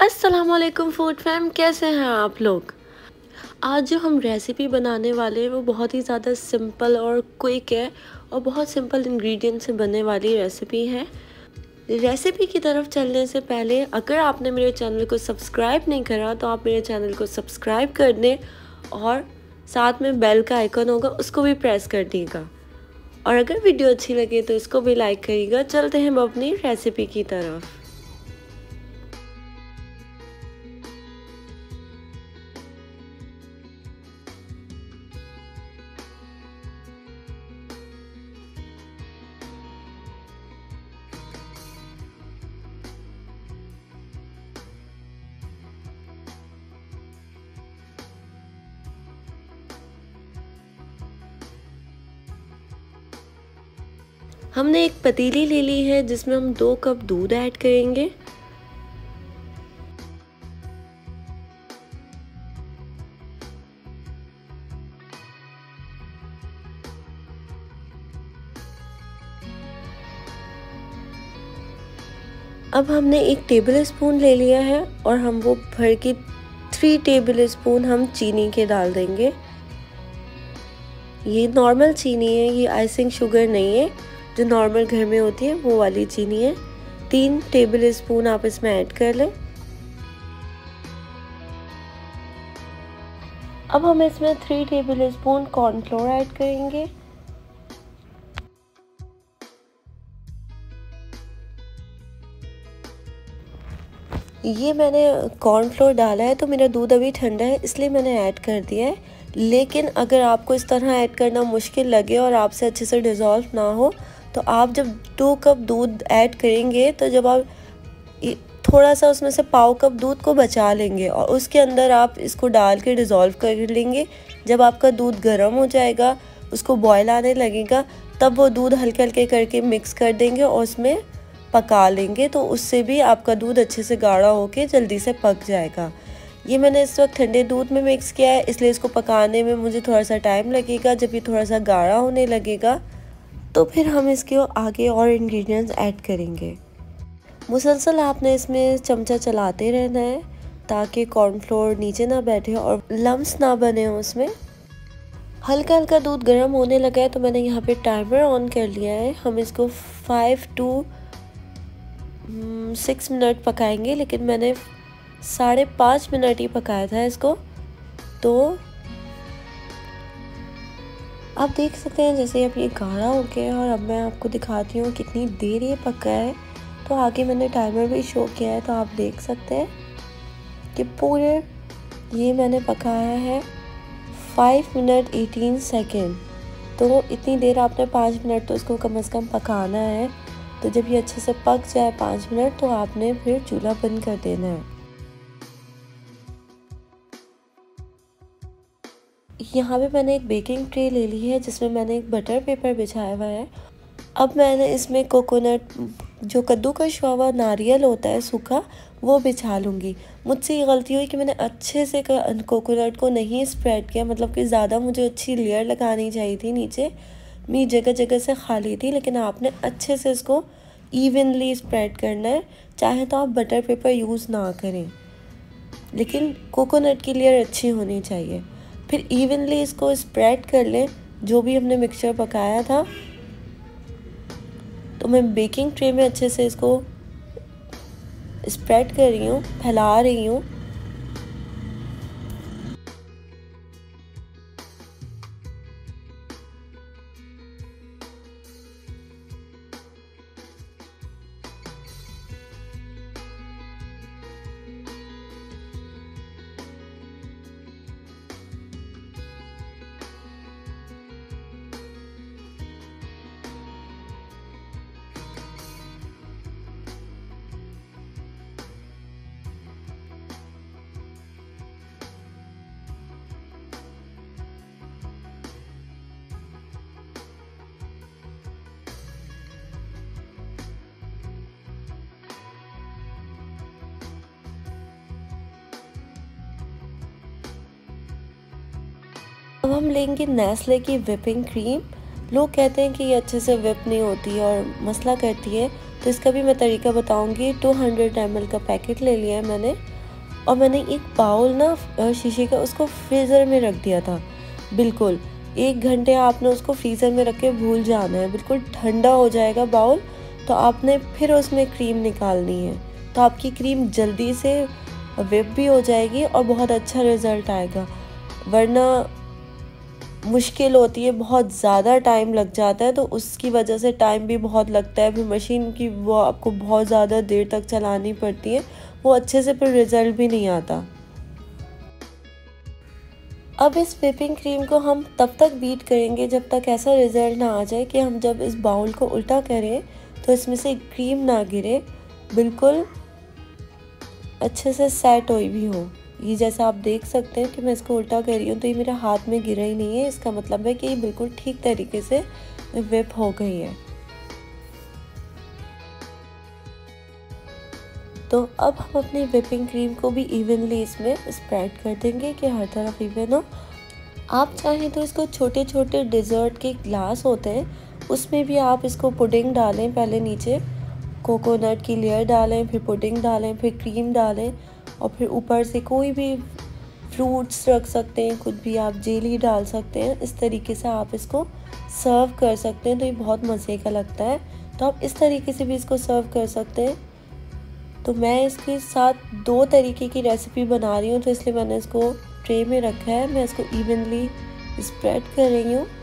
अस्सलामुअलैकुम food fam, कैसे हैं आप लोग। आज जो हम रेसिपी बनाने वाले हैं वो बहुत ही ज़्यादा सिंपल और क्विक है और बहुत सिंपल इंग्रेडिएंट से बनने वाली रेसिपी है। रेसिपी की तरफ चलने से पहले अगर आपने मेरे चैनल को सब्सक्राइब नहीं करा तो आप मेरे चैनल को सब्सक्राइब कर दें और साथ में बेल का आइकन होगा उसको भी प्रेस कर दीजिएगा। और अगर वीडियो अच्छी लगे तो इसको भी लाइक करिएगा। चलते हैं हम अपनी रेसिपी की तरफ। हमने एक पतीली ले ली है जिसमें हम 2 कप दूध ऐड करेंगे। अब हमने 1 टेबल स्पून ले लिया है और हम वो भर के 3 टेबल स्पून हम चीनी के डाल देंगे। ये नॉर्मल चीनी है, ये आइसिंग शुगर नहीं है, जो नॉर्मल घर में होती है वो वाली चीनी है। 3 टेबल स्पून आप इसमें ऐड कर लें। अब हम इसमें 3 टेबल स्पून कॉर्नफ्लोर ऐड करेंगे। ये मैंने कॉर्नफ्लोर डाला है तो मेरा दूध अभी ठंडा है इसलिए मैंने ऐड कर दिया है। लेकिन अगर आपको इस तरह ऐड करना मुश्किल लगे और आपसे अच्छे से डिज़ोल्व ना हो तो आप जब 2 कप दूध ऐड करेंगे तो जब आप थोड़ा सा उसमें से पाव कप दूध को बचा लेंगे और उसके अंदर आप इसको डाल के डिज़ोल्व कर लेंगे। जब आपका दूध गर्म हो जाएगा, उसको बॉयल आने लगेगा, तब वो दूध हल्के हल्के करके मिक्स कर देंगे और उसमें पका लेंगे, तो उससे भी आपका दूध अच्छे से गाढ़ा होके जल्दी से पक जाएगा। ये मैंने इस वक्त ठंडे दूध में मिक्स किया है इसलिए इसको पकाने में मुझे थोड़ा सा टाइम लगेगा। जब ये थोड़ा सा गाढ़ा होने लगेगा तो फिर हम इसके आगे और इंग्रेडिएंट्स ऐड करेंगे। मुसलसल आपने इसमें चमचा चलाते रहना है ताकि कॉर्नफ्लोर नीचे ना बैठे और लम्स ना बने हो उसमें। हल्का हल्का दूध गर्म होने लगा है तो मैंने यहाँ पे टाइमर ऑन कर लिया है। हम इसको 5 to 6 मिनट पकाएंगे, लेकिन मैंने 5.5 मिनट ही पकाया था इसको। तो आप देख सकते हैं जैसे अब ये गाढ़ा हो गया और अब मैं आपको दिखाती हूँ कितनी देर ये पका है। तो आगे मैंने टाइमर भी शो किया है तो आप देख सकते हैं कि पूरे ये मैंने पकाया है 5 मिनट 18 सेकेंड। तो इतनी देर आपने 5 मिनट तो इसको कम से कम पकाना है। तो जब ये अच्छे से पक जाए 5 मिनट तो आपने फिर चूल्हा बंद कर देना है। यहाँ पे मैंने एक बेकिंग ट्रे ले ली है जिसमें मैंने एक बटर पेपर बिछाया हुआ है। अब मैंने इसमें कोकोनट, जो कद्दूकस हुआ नारियल होता है सूखा, वो बिछा लूँगी। मुझसे ये गलती हुई कि मैंने अच्छे से कोकोनट को नहीं स्प्रेड किया, मतलब कि ज़्यादा मुझे अच्छी लेयर लगानी चाहिए थी नीचे, मेरी जगह जगह से खाली थी। लेकिन आपने अच्छे से इसको इवनली स्प्रेड करना है। चाहे तो आप बटर पेपर यूज़ ना करें, लेकिन कोकोनट की लेयर अच्छी होनी चाहिए। फिर इवनली इसको स्प्रेड कर लें जो भी हमने मिक्सचर पकाया था। तो मैं बेकिंग ट्रे में अच्छे से इसको स्प्रेड कर रही हूँ, फैला रही हूँ। अब हम लेंगे नेस्ले की व्हिपिंग क्रीम। लोग कहते हैं कि ये अच्छे से व्हिप नहीं होती और मसला करती है, तो इसका भी मैं तरीका बताऊंगी। 200 ml का पैकेट ले लिया है मैंने, और मैंने एक बाउल ना शीशे का उसको फ्रीज़र में रख दिया था। बिल्कुल 1 घंटे आपने उसको फ्रीज़र में रख के भूल जाना है, बिल्कुल ठंडा हो जाएगा बाउल। तो आपने फिर उसमें क्रीम निकालनी है, तो आपकी क्रीम जल्दी से व्हिप भी हो जाएगी और बहुत अच्छा रिज़ल्ट आएगा। वरना मुश्किल होती है, बहुत ज़्यादा टाइम लग जाता है, तो उसकी वजह से टाइम भी बहुत लगता है। फिर मशीन की वो आपको बहुत ज़्यादा देर तक चलानी पड़ती है, वो अच्छे से फिर रिज़ल्ट भी नहीं आता। अब इस व्हिपिंग क्रीम को हम तब तक बीट करेंगे जब तक ऐसा रिज़ल्ट ना आ जाए कि हम जब इस बाउल को उल्टा करें तो इसमें से क्रीम ना गिरे, बिल्कुल अच्छे से सेट हुई भी हो। ये जैसा आप देख सकते हैं कि मैं इसको उल्टा कर रही हूँ तो ये मेरे हाथ में गिरा ही नहीं है, इसका मतलब है कि ये बिल्कुल ठीक तरीके से व्हिप हो गई है। तो अब हम अपनी व्हिपिंग क्रीम को भी इवनली इसमें स्प्रेड कर देंगे कि हर तरफ इवन हो। आप चाहें तो इसको छोटे छोटे डिज़र्ट के ग्लास होते हैं उसमें भी आप इसको पुडिंग डालें, पहले नीचे कोकोनट की लेयर डालें, फिर पुडिंग डालें, फिर क्रीम डालें, और फिर ऊपर से कोई भी फ्रूट्स रख सकते हैं, कुछ भी आप जेली डाल सकते हैं। इस तरीके से आप इसको सर्व कर सकते हैं, तो ये बहुत मज़े का लगता है। तो आप इस तरीके से भी इसको सर्व कर सकते हैं। तो मैं इसके साथ 2 तरीके की रेसिपी बना रही हूँ, तो इसलिए मैंने इसको ट्रे में रखा है। मैं इसको इवनली स्प्रेड कर रही हूँ।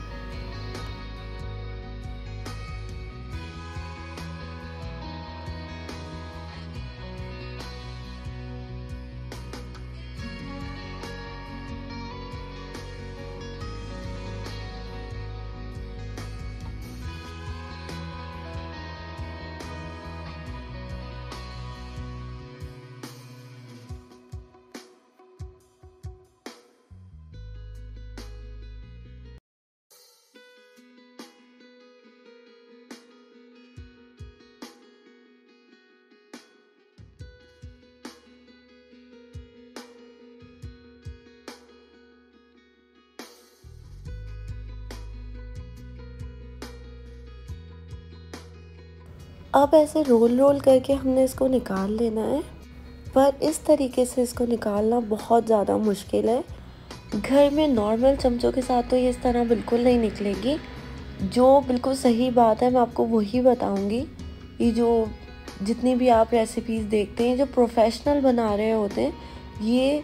अब ऐसे रोल रोल करके हमने इसको निकाल लेना है, पर इस तरीके से इसको निकालना बहुत ज़्यादा मुश्किल है। घर में नॉर्मल चमचों के साथ तो ये इस तरह बिल्कुल नहीं निकलेगी। जो बिल्कुल सही बात है मैं आपको वही बताऊंगी। ये जो जितनी भी आप रेसिपीज़ देखते हैं जो प्रोफेशनल बना रहे होते हैं, ये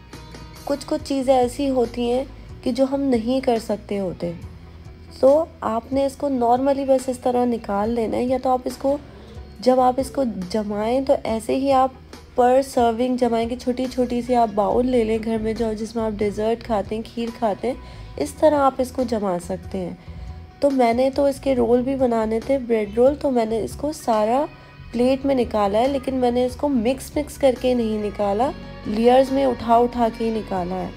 कुछ कुछ चीज़ें ऐसी होती हैं कि जो हम नहीं कर सकते होते। तो आपने इसको नॉर्मली बस इस तरह निकाल लेना है, या तो आप इसको जब आप इसको जमाएं तो ऐसे ही आप पर सर्विंग जमाएंगे, छोटी छोटी सी आप बाउल ले लें घर में जो जिसमें आप डेज़र्ट खाते हैं, खीर खाते हैं, इस तरह आप इसको जमा सकते हैं। तो मैंने तो इसके रोल भी बनाने थे, ब्रेड रोल, तो मैंने इसको सारा प्लेट में निकाला है, लेकिन मैंने इसको मिक्स करके नहीं निकाला, लेयर्स में उठा उठा के ही निकाला है।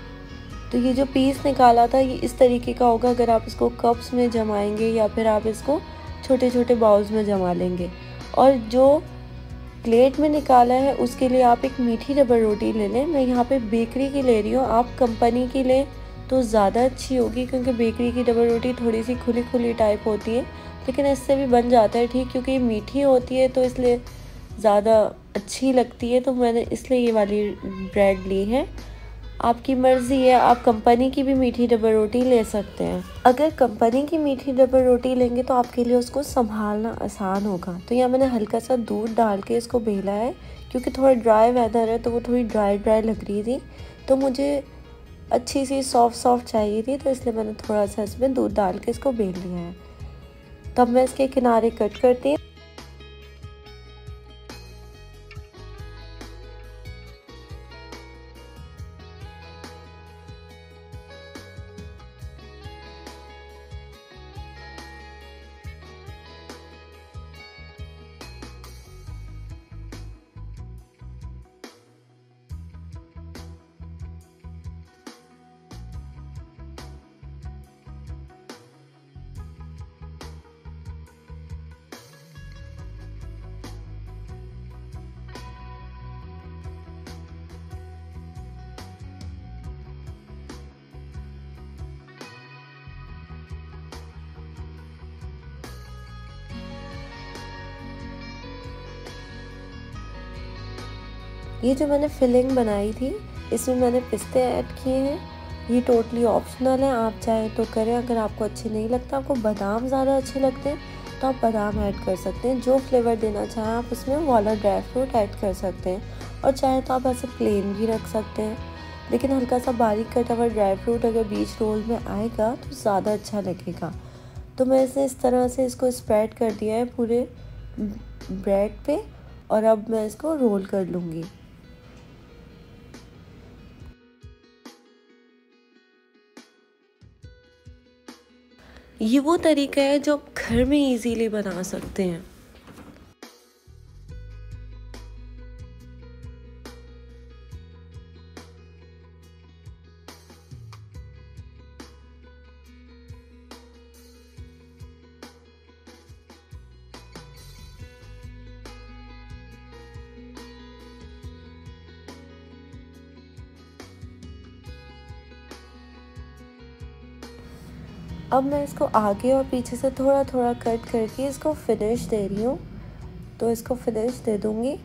तो ये जो पीस निकाला था ये इस तरीके का होगा अगर आप इसको कप्स में जमाएंगे या फिर आप इसको छोटे छोटे बाउल्स में जमा लेंगे। और जो प्लेट में निकाला है उसके लिए आप एक मीठी रबर रोटी ले लें। मैं यहाँ पे बेकरी की ले रही हूँ, आप कंपनी की लें तो ज़्यादा अच्छी होगी, क्योंकि बेकरी की रबर रोटी थोड़ी सी खुली खुली टाइप होती है, लेकिन इससे भी बन जाता है ठीक, क्योंकि ये मीठी होती है तो इसलिए ज़्यादा अच्छी लगती है। तो मैंने इसलिए ये वाली ब्रेड ली है। आपकी मर्ज़ी है, आप कंपनी की भी मीठी रबर रोटी ले सकते हैं। अगर कंपनी की मीठी रबर रोटी लेंगे तो आपके लिए उसको संभालना आसान होगा। तो यहाँ मैंने हल्का सा दूध डाल के इसको बेला है, क्योंकि थोड़ा ड्राई वेदर है तो वो थोड़ी ड्राई लग रही थी, तो मुझे अच्छी सी सॉफ्ट चाहिए थी, तो इसलिए मैंने थोड़ा सा इसमें दूध डाल के इसको बेल लिया है। तब मैं इसके किनारे कट करती हूँ। ये जो मैंने फिलिंग बनाई थी इसमें मैंने पिस्ते ऐड किए हैं। ये टोटली ऑप्शनल है, आप चाहें तो करें। अगर आपको अच्छे नहीं लगता, आपको बादाम ज़्यादा अच्छे लगते हैं तो आप बादाम ऐड कर सकते हैं। जो फ्लेवर देना चाहें आप उसमें वो वाला ड्राई फ्रूट ऐड कर सकते हैं। और चाहे तो आप ऐसे प्लेन भी रख सकते हैं, लेकिन हल्का सा बारीक कटा हुआ ड्राई फ्रूट अगर बीच रोल में आएगा तो ज़्यादा अच्छा लगेगा। तो मैं इसे इस तरह से इसको स्प्रेड कर दिया है पूरे ब्रेड पे, और अब मैं इसको रोल कर लूँगी। ये वो तरीका है जो आप घर में इजीली बना सकते हैं। अब मैं इसको आगे और पीछे से थोड़ा थोड़ा कट करके इसको फिनिश दे रही हूँ, तो इसको फिनिश दे दूँगी।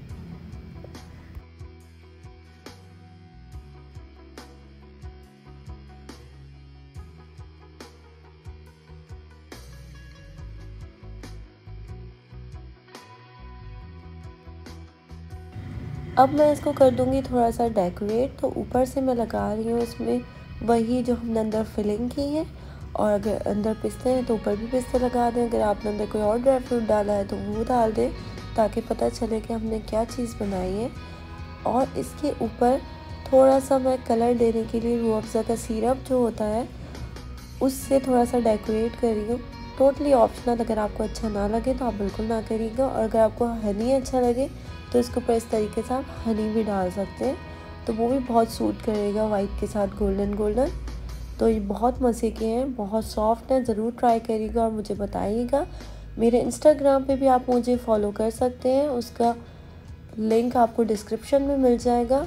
अब मैं इसको कर दूँगी थोड़ा सा डेकोरेट। तो ऊपर से मैं लगा रही हूँ इसमें वही जो हमने अंदर फिलिंग की है, और अगर अंदर पिस्ते हैं तो ऊपर भी पिस्ते लगा दें। अगर आपने अंदर कोई और ड्राई फ्रूट डाला है तो वो डाल दें, ताकि पता चले कि हमने क्या चीज़ बनाई है। और इसके ऊपर थोड़ा सा मैं कलर देने के लिए रूह अफ़ज़ा का सिरप जो होता है उससे थोड़ा सा डेकोरेट कर रही हूँ। टोटली ऑप्शनल, अगर आपको अच्छा ना लगे तो आप बिल्कुल ना करिएगा। और अगर आपको हनी अच्छा लगे तो इसके ऊपर इस तरीके से आप हनी भी डाल सकते हैं, तो वो भी बहुत सूट करेगा वाइट के साथ गोल्डन गोल्डन। तो ये बहुत मज़े के हैं, बहुत सॉफ्ट हैं। ज़रूर ट्राई करिएगा और मुझे बताइएगा। मेरे इंस्टाग्राम पे भी आप मुझे फॉलो कर सकते हैं, उसका लिंक आपको डिस्क्रिप्शन में मिल जाएगा।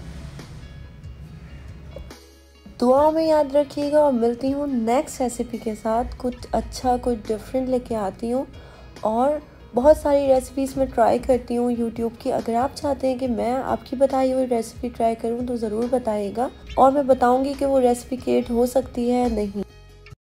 दुआ में याद रखिएगा, और मिलती हूँ नेक्स्ट रेसिपी के साथ। कुछ अच्छा, कुछ डिफरेंट लेके आती हूँ। और बहुत सारी रेसिपीज़ मैं ट्राई करती हूँ यूट्यूब की। अगर आप चाहते हैं कि मैं आपकी बताई हुई रेसिपी ट्राई करूँ तो ज़रूर बताइएगा, और मैं बताऊँगी कि वो रेसिपी क्रिएट हो सकती है या नहीं।